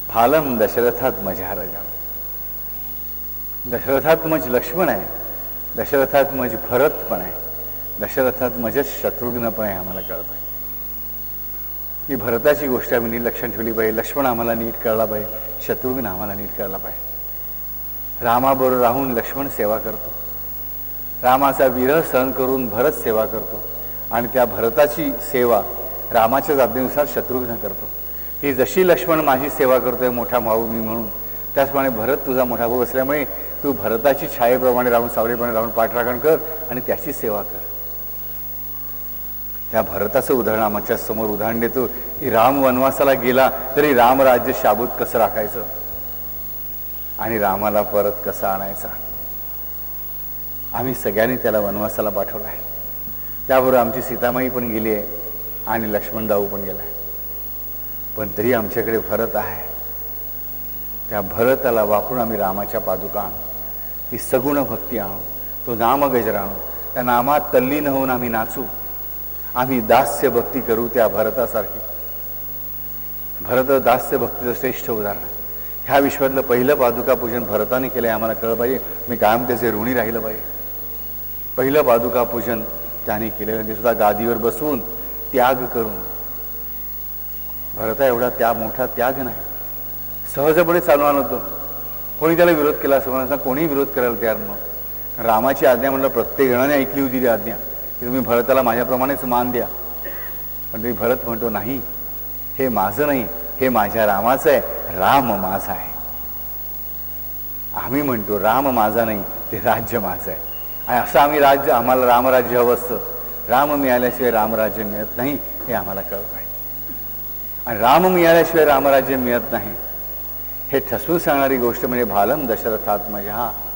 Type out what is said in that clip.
भालम दशरथात्मजा राजा. दशरथात्मज लक्ष्मण आहे, दशरथात्मज भरत पण आहे, दशरथात्मज शत्रुघ्न पण आहे. आम्हाला कळत आहे ही भरताची गोष्ट आम्ही नीट लक्षात ठेवली पाहिजे. लक्ष्मण आम्हाला नीट कळला पाहिजे, शत्रुघ्न आम्हाला नीट कळला पाहिजे. रामाबरोबर राहून लक्ष्मण सेवा करतो, रामाचा विरह सहन करून भरत सेवा करतो आणि त्या भरताची सेवा रामाच्याच आज्ञेनुसार शत्रुघ्न करतो. ही जशी लक्ष्मण माझी सेवा करतोय मोठा भाऊ मी म्हणून, त्याचप्रमाणे भरत तुझा मोठा भाऊ असल्यामुळे तू भरताची छायेप्रमाणे राहून सावलीप्रमाणे राहून पाठराखण कर आणि त्याची सेवा कर. त्या भरताचं उदाहरण आमच्या समोर उदाहरण देतो की राम वनवासाला गेला तरी रामराज्य शाबूत कसं राखायचं आणि रामाला परत कसं आणायचा. आम्ही सगळ्यांनी त्याला वनवासाला पाठवला आहे. त्याबरोबर आमची सीतामाई पण गेली आहे आणि लक्ष्मणदाऊ पण गेला आहे. पण तरी आमच्याकडे भरत आहे. त्या भरताला वापरून आम्ही रामाच्या पादुका आणू, ती सगुण भक्ती आणू, तो नामगजर आणू, त्या नामात तल्लीन होऊन आम्ही नाचू. आम्ही दास्य भक्ती करू त्या भरतासारखी. भरत दास्य भक्तीचं श्रेष्ठ उदाहरण आहे. ह्या विश्वातलं पहिलं पादुका पूजन भरताने केलं आहे. आम्हाला कळलं पाहिजे, मी कायम त्याचे ऋणी राहिलं पाहिजे. पहिलं पादुका पूजन त्याने केलेलं, ते सुद्धा गादीवर बसवून त्याग करून. भरता एवढा मोठा त्याग नाही, सहजपणे चालू आणत होतो. कोणी त्याला विरोध केला असं म्हणा, कोणीही विरोध करायला तयार नव्हतं. रामाची आज्ञा म्हटलं प्रत्येक जणाने ऐकली होती ती आज्ञा की तुम्ही भरताला माझ्याप्रमाणेच मान द्या. पण तरी भरत म्हणतो नाही, हे माझं नाही, हे माझ्या रामाचं आहे, राम माझा आहे. आम्ही म्हणतो राम माझा नाही, ते राज्य माझं आहे. आणि असं आम्ही राज्य, आम्हाला रामराज्य हवं असतं. राम मिळाल्याशिवाय रामराज्य मिळत नाही हे आम्हाला कळत आहे. आणि राम मिळाल्याशिवाय रामराज्य मिळत नाही हे ठसवून सांगणारी गोष्ट म्हणजे भालम दशरथात्मजा